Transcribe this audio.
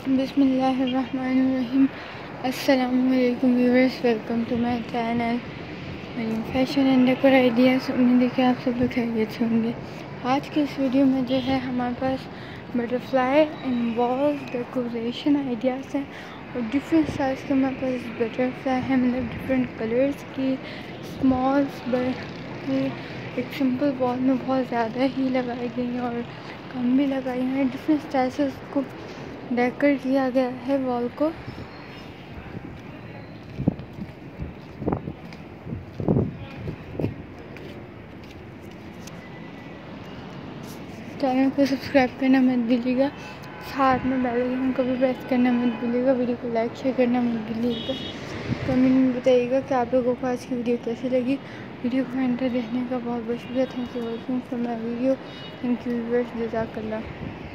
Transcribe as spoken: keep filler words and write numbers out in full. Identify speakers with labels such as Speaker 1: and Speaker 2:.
Speaker 1: बिस्मिल्लाहिर्रहमानिर्रहीम। अस्सलामु अलैकुम viewers, welcome to my channel fashion and decor ideas. उम्मीद है कि आप सब लोग खैरियत से होंगे। आज की इस वीडियो में जो है हमारे पास butterfly and walls decoration ideas हैं और डिफरेंट साइज़ के हमारे पास बटरफ्लाई है, मतलब डिफरेंट कलर्स की स्मॉल्स बड़ी। एक सिंपल वॉल में बहुत ज़्यादा ही लगाई गई हैं और कम भी लगाई हैं। डिफरेंट स्टाइल से उसको डेकोर किया गया है वॉल को। चैनल को सब्सक्राइब करना मत भूलिएगा, साथ में बेल आइकन को भी प्रेस करना मत भूलिएगा। वीडियो को लाइक शेयर करना मत भूलिएगा। कमेंट में बताइएगा कि आप लोगों को आज की वीडियो कैसी लगी। वीडियो को एंड तक देखने का बहुत बहुत शुक्रिया। Thank you for watching for my video. Thank you viewers, जज़ाकल्लाह।